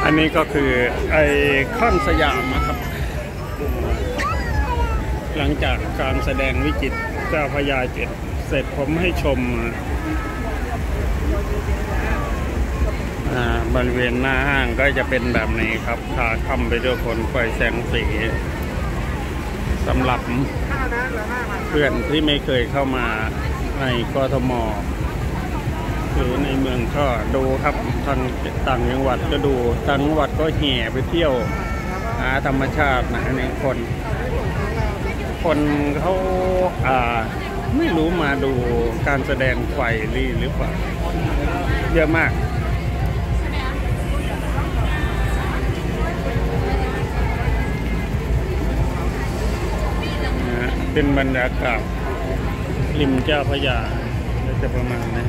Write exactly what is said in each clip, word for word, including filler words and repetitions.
อันนี้ก็คือไอคอนสยามนะครับหลังจากการแสดงวิจิตรเจ้าพระยาเจ็ดเสร็จผมให้ชมบริเวณหน้าห้างก็จะเป็นแบบนี้ครับทาค่ำไปด้วยคนไฟแสงสีสำหรับเพื่อนที่ไม่เคยเข้ามาในกทมหรือในเมืองก็ดูครับทางต่างจังหวัดก็ดูต่างจังหวัดก็แห่ไปเที่ยวหาธรรมชาตินะในคนคนเขาอ่าไม่รู้มาดูการแสดงไฟรีหรือเปล่าเยอะมากนะเป็นบรรยากาศริมเจ้าพระยาจะประมาณนี้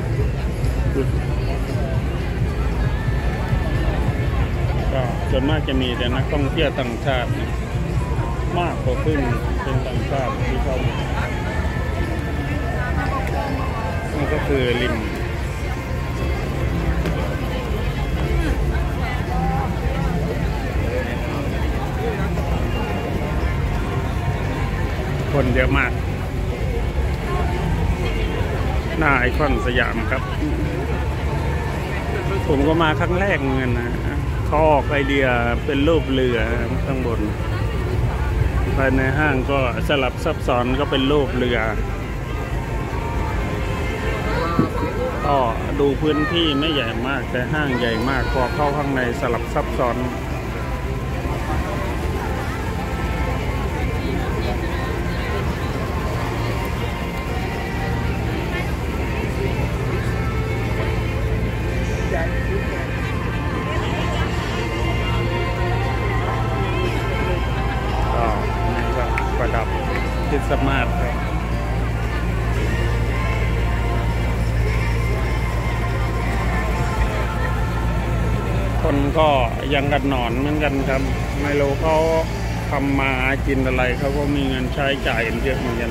ก็ส่วนมากจะมีแต่นักท่องเที่ยวต่างชาติมากกว่าครึ่งเป็นต่างชาติที่เข้ามานี่ก็คือริมคนเยอะมากหน้าไอคอนสยามครับผมก็มาครั้งแรกเหมือนกันนะเขาออกไอเดียเป็นรูปเรือข้างบนภายในห้างก็สลับซับซ้อนก็เป็นรูปเรือก็ดูพื้นที่ไม่ใหญ่มากแต่ห้างใหญ่มากพอเข้าข้างในสลับซับซ้อนประดับคริสต์มาสครับคนก็ยังกันหนอนเหมือนกันครับไม่รู้เขาทำมากินอะไรเขาก็มีเงินใช้จ่ายเยอะเหมือนกัน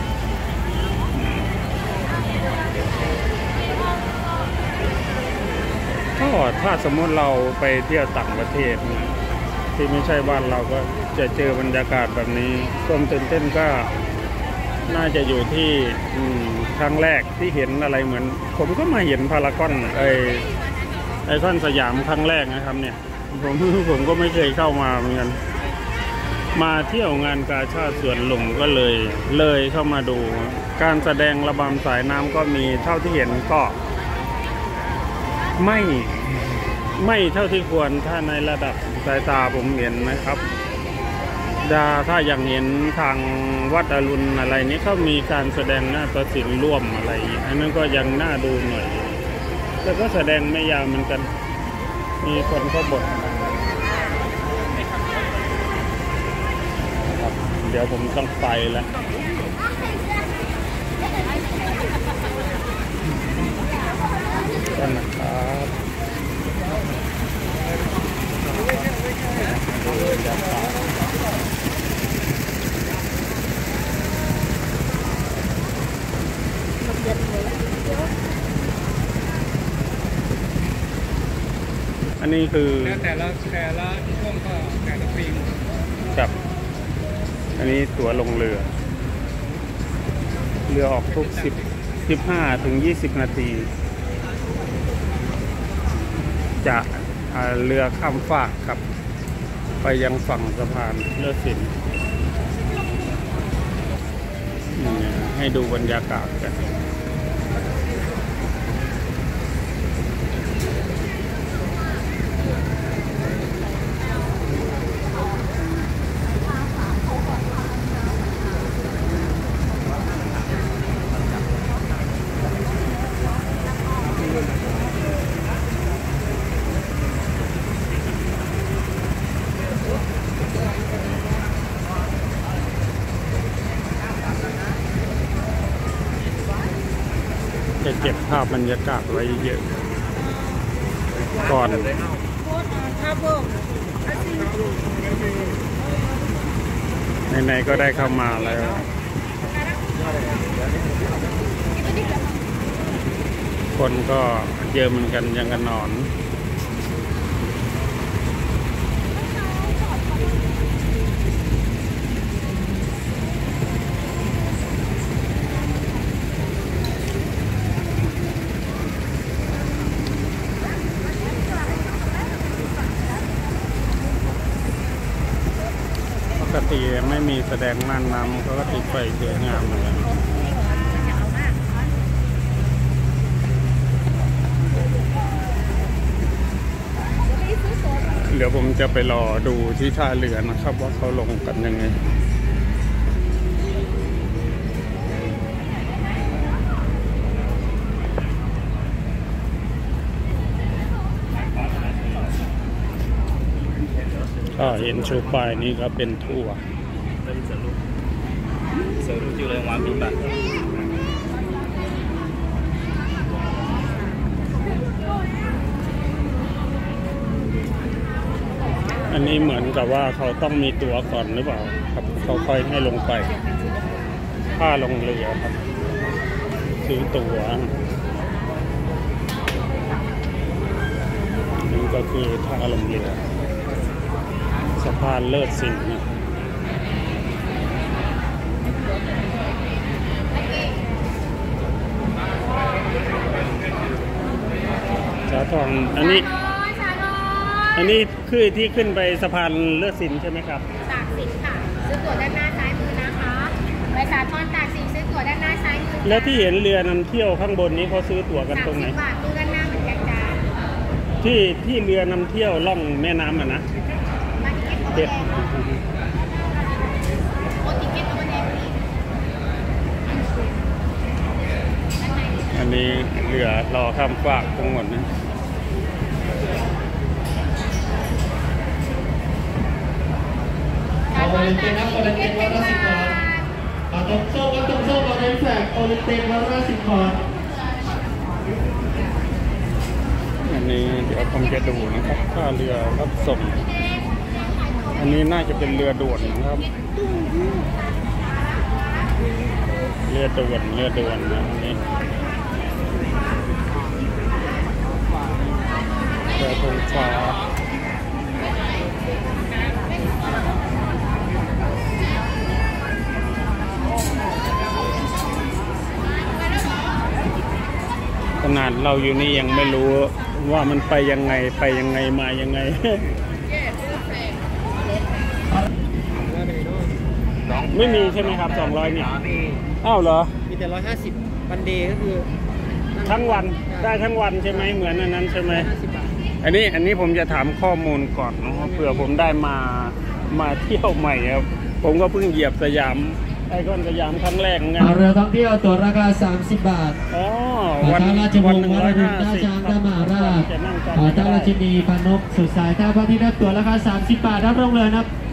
ก็ถ้าสมมติเราไปเที่ยวต่างประเทศที่ไม่ใช่บ้านเราก็จะเจอบรรยากาศแบบนี้ความตื่นเต้นก็น่าจะอยู่ที่ครั้งแรกที่เห็นอะไรเหมือนผมก็มาเห็นพารากอนไอไอคอนสยามครั้งแรกนะครับเนี่ยผมผมก็ไม่เคยเข้ามาเหมือนกันมาเที่ยวงานกาชาติสวนหลวงก็เลยเลยเข้ามาดูการแสดงระบำสายน้ำก็มีเท่าที่เห็นก็ไม่ไม่เท่าที่ควรถ้าในระดับสายตาผมเห็นนะครับถ้าอย่างเห็นทางวัดอรุณอะไรนี้เขามีการแสดงหน้าฏศิลป์ร่วมอะไรอันนั้นก็ยังน่าดูหน่อยแต่ก็แสดงไม่ยาวเหมือนกันมีคนเขาบ่นเดี๋ยวผมต้องไปแล้วกันนะครับอันนี้คือแต่ละแต่ละช่วงก็แต่ละปีครับอันนี้ตั๋วลงเรือเรือออกทุกสิบสิบห้าถึงยี่สิบนาทีจากเรือข้ามฟากครับไปยังฝั่งสะพานเลิศสินให้ดูบรรยากาศกันจะเก็บภาพบรรยากาศไว้เยอะก่อนไหนๆก็ได้เข้ามาแล้วคนก็เยอะเหมือนกันยังกันนอนติไม่มีแสดงม่านน้ำเขาก็ติดไฟสวยงามเลยเดี๋ยวผมจะไปรอดูที่ท่าเรือนะครับว่าเขาลงกันยังไงก็เห็นชูป้ายนี้ก็เป็นทัวร์อันนี้เหมือนกับว่าเขาต้องมีตั๋วก่อนหรือเปล่าครับเขาค่อยให้ลงไปค่าลงเรือครับซื้อตั๋วนี่ก็คือท่าลงเรือสะพานเลิศสินนะสาทองอันนี้อันนี้คือที่ขึ้นไปสะพานเลิศสินใช่ไหมครับตากสินค่ะซื้อตั๋วด้านหน้าซ้ายมือนะคะไปสาทรตากสินซื้อตั๋วด้านหน้าซ้ายมือแล้วที่เห็นเรือนำเที่ยวข้างบนนี้เขาซื้อตั๋วกันตรงไหนสามสิบบาทตู้ด้านหน้าเหมือนกันจ้าที่ที่เรือนำเที่ยวล่องแม่น้ำอ่ะนะเด็ดอันนี้เรือรอข้ามฟากทั้งหมดนะโอลิมปิกนะโอลิมปิกวันละสิบคอนเอาตรงโซ่ก็ตรงโซ่โอลิมปิกโอลิมปิกวันละสิบคอนอันนี้เดี๋ยวผมจะดูนะครับท่าเรือรับส่งอันนี้น่าจะเป็นเรือด่วนนะครับเรือด่วนเรือด่วนนะอันนี้เรือธงฟ้าขนาดเราอยู่นี่ยังไม่รู้ว่ามันไปยังไงไปยังไงมายังไงไม่มีใช่ไหมครับสองร้อยนี่อ้าวเหรอมีแต่ร้อยห้าสิบวันเดย์ก็คือทั้งวันได้ทั้งวันใช่ไหมเหมือนอันนั้นใช่ไหมอันนี้อันนี้ผมจะถามข้อมูลก่อนนะเผื่อผมได้มามาเที่ยวใหม่ครับผมก็เพิ่งเหยียบสยามไอคอนสยามครั้งแรกไงเรือท่องเที่ยวตั๋วราคาสามสิบบาทอ๋อวันวันหนึ่งร้อยห้าสิบท่ามาราชท่าราชินีพนกสุดสายท่าพระที่นับตั๋วราคาสามสิบบาทรับลงเลยนะ